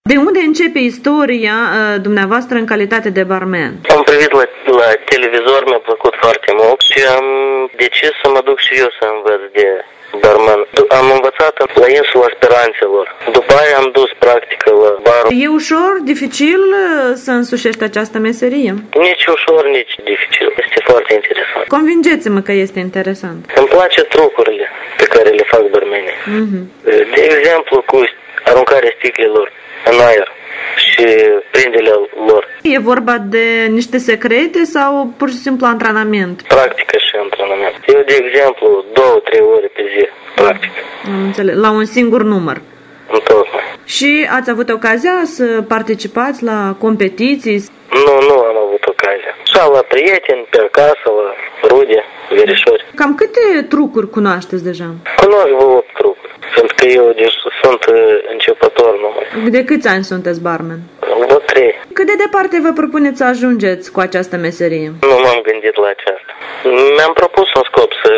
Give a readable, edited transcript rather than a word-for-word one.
De unde începe istoria dumneavoastră în calitate de barman? Am privit la televizor, mi-a plăcut foarte mult și am decis să mă duc și eu să învăț de barman. Am învățat la insula Speranțelor. După aia am dus practică la bar. E ușor, dificil să însușești această meserie? Nici ușor, nici dificil. Este foarte interesant. Convingeți-mă că este interesant. Îmi place trucurile pe care le fac barmenii. De exemplu, cu aruncarea sticlelor în aer și prinderea lor. E vorba de niște secrete sau pur și simplu antrenament? Practică și antrenament. Eu, de exemplu, 2-3 ore pe zi practică. Am înțeles. La un singur număr. Întocmai. Și ați avut ocazia să participați la competiții? Nu am avut ocazia. Sau la prieteni, pe acasă, la rude, verișori. Cam câte trucuri cunoașteți deja? Cunosc 8 trucuri, pentru că eu sunt începător numai. De câți ani sunteți barman? Vă 3. Cât de departe vă propuneți să ajungeți cu această meserie? Nu m-am gândit la aceasta. Mi-am propus un scop să